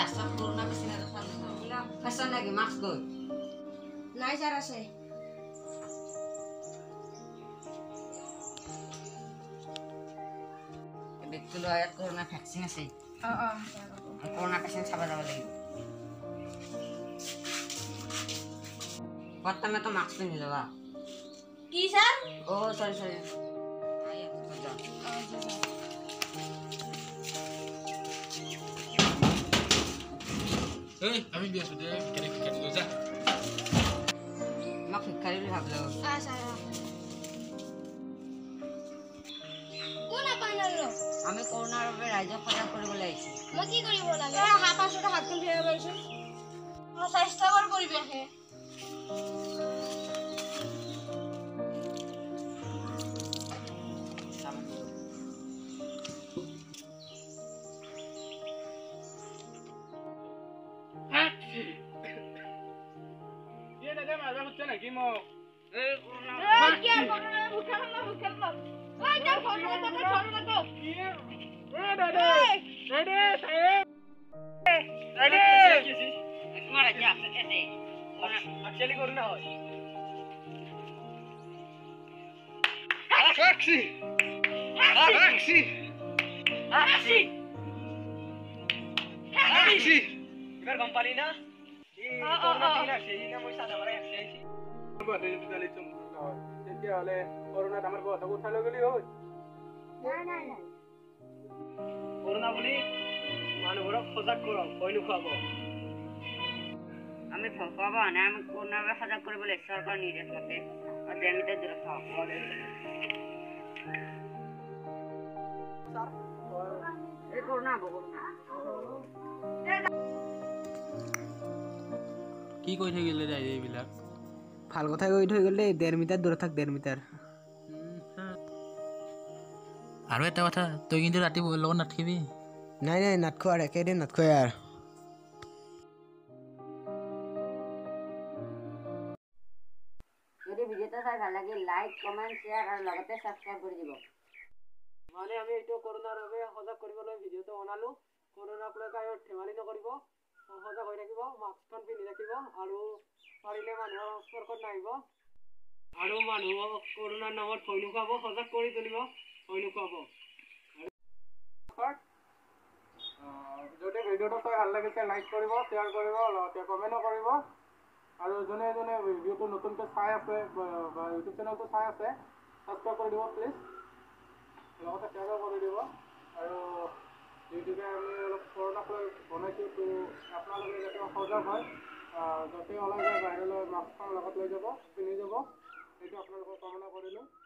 ৰাস্তাত কৰোণা বেছি না দেখা না ফেশ্বন লাগি মাস্ক গৈ নাই স্যার আছে বেগটো লৈ ইয়াত কৰোণা ভ্যাকচিন আছে কৰোণা পেশেন্ট চাব যাব লাগিব বৰ্তমানে তো মাস্ক পিন্ধি লবা কি স্যার ও সরি সরি আমি বিয়া সুধে কেনে শিকাই দিলো যা মোক শিক্ষাৰী বুলি ভাবিলো স্যার কোন আপনারলো আমি কৰোণাৰ বাবে ৰাইজক সজাগ কৰিবলৈ আহিছো মই কি কৰিব লাগে হাত পাছতে হাতখন ধৰিব পাৰিছো স্বাস্থ্যকৰ পৰিৱেশে নাকি মোক এবার গম পালি না তেতিয়াহ'লে কৰোণাত আমাৰ কথা উঠাই লৈ গ'লি হয় কৰোণা বুলি মানুহবোৰক সজাগ কৰক ভয় নোখোৱাব আমি ভয় খুৱাব নাই আমি কৰোণাৰ বাবে সজাগ কৰিবলৈ চৰকাৰৰ নিৰ্দেশ মতে ডেমিটাৰ দূৰত থাকক এই কৰোণা হ'ব কৰোণা কি কৈ থাকিলে যায় এইবিলাক ভাল কথা কৈ থৈ গ'লে 1.5 মিটাৰ দূৰত থাক 1.5 মিটাৰ আৰু এটা কথা তই কিন্তু ৰাতি বহিৰ লগত নাথাকিবি নাই নাই নাটখো আৰু একেদিন নাটখো আৰু যদি ভিডিঅ'টো চাই ভাল লাগিল লাইক কমেণ্ট শ্বেয়াৰ আৰু লগতে ছাবস্ক্ৰাইব কৰি দিব মানে আমি এইটো কৰোণাৰ বাবে সজাগ কৰিবলৈ ভিডিঅ'টো বনালোঁ কৰোণাক লৈ কায়ো ধেমালি নকৰিব সজাগ হৈ থাকিব মাস্কখন পিন্ধি ৰাখিব আৰু পাৰিলে মানুহৰ সংস্পৰ্শত নাহিব আৰু মানুহক কৰোণাৰ নামত ভয় নোখোৱাব সজাগ কৰি তুলিব ভয় নোখোৱাব যদি ভিডিঅ'টো চাই ভাল লাগিছে লাইক কৰিব শ্বেয়াৰ কৰিব লগতে কমেণ্টো কৰিব আৰু যোনে যোনে ভিডিঅ'টো নতুনকৈ চাই আছে বা ইউটিউব চেনেলটো চাই আছে ছাবস্ক্ৰাইব কৰি দিব প্লিজ লগতে শ্বেয়াৰো কৰি দিব আৰু ইউটিউবে আমি অলপ কৰোণাক লৈ বনাইছোঁ তো আপোনালোকে যাতে সজাগ হয় যাতে ওলাই যায় বাহিৰলৈ মাস্কখন লগত লৈ যাব পিন্ধি যাব সেইটো আপোনালোকক কামনা কৰিলোঁ